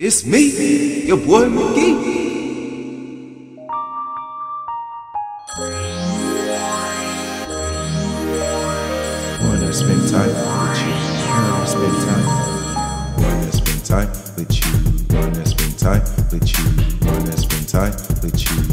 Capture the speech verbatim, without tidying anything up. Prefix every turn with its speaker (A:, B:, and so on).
A: It's me, your boy McGee. Wanna spend time with you. Wanna spend time. Wanna spend time with you. Wanna spend time with you. Wanna spend time with you.